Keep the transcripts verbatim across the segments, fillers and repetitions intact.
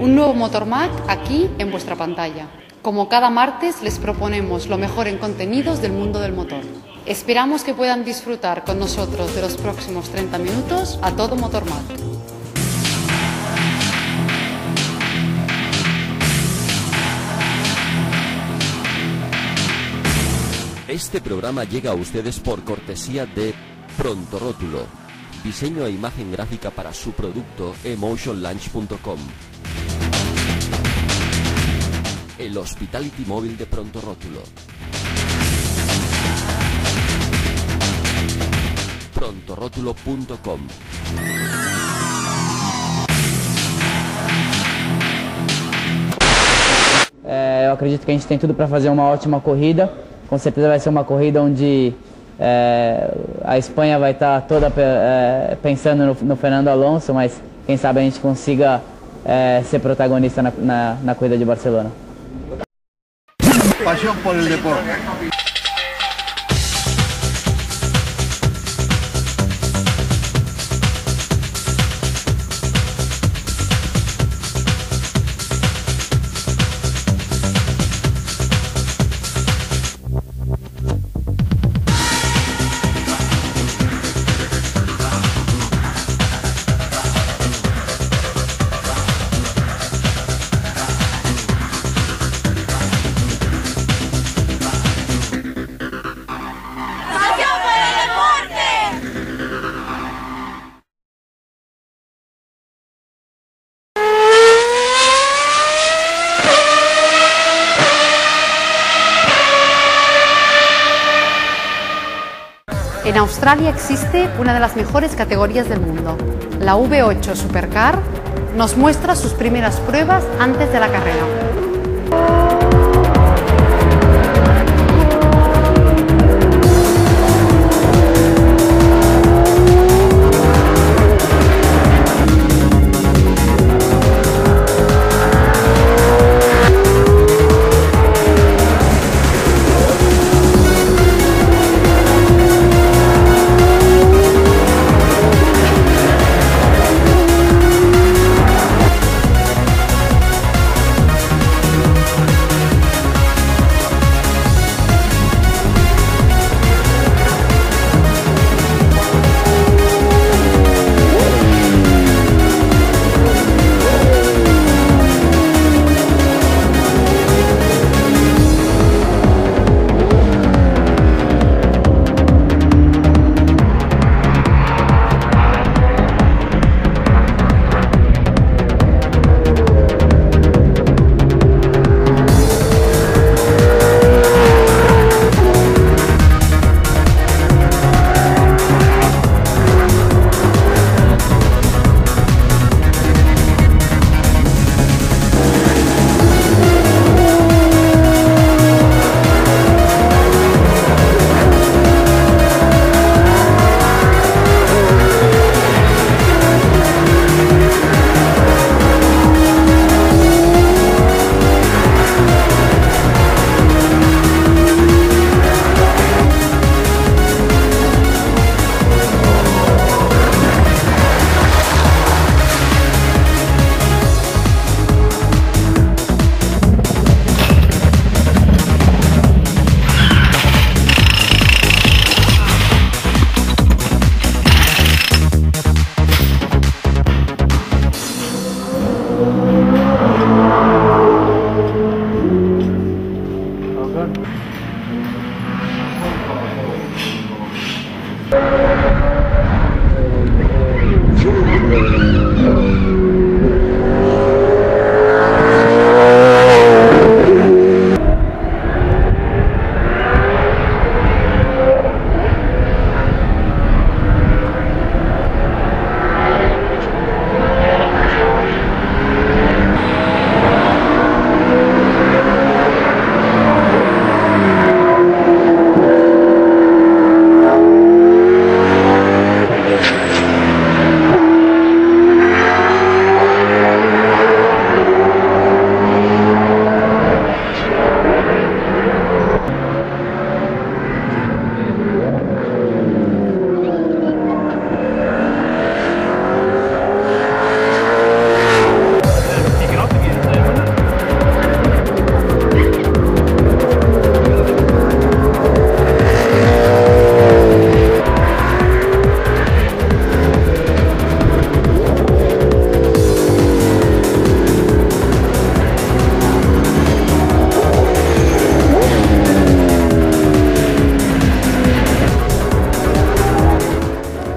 Un nuevo MotorMag aquí en vuestra pantalla. Como cada martes les proponemos lo mejor en contenidos del mundo del motor. Esperamos que puedan disfrutar con nosotros de los próximos treinta minutos a todo MotorMag. Este programa llega a ustedes por cortesía de Pronto Rótulo, diseño e imagen gráfica para su producto emotion launch punto com. El Hospitality móvil de Pronto Rótulo. pronto rótulo punto com. É, eu acredito que a gente tem tudo para fazer uma ótima corrida. Com certeza vai ser uma corrida onde é, a Espanha vai estar toda é, pensando no, no Fernando Alonso, mas quem sabe a gente consiga é, ser protagonista na, na, na corrida de Barcelona. Pasión por el deporte. En Australia existe una de las mejores categorías del mundo. La V ocho Supercar nos muestra sus primeras pruebas antes de la carrera.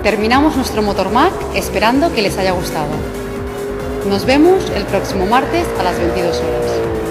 Terminamos nuestro Motormag esperando que les haya gustado. Nos vemos el próximo martes a las veintidós horas.